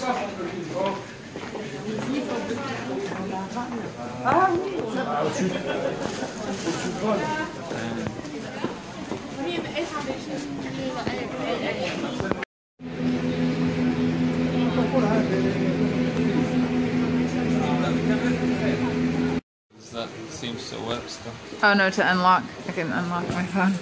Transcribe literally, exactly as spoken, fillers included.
Ah oui, au-dessus. That seems to work still. Oh no, to unlock. I can unlock my phone.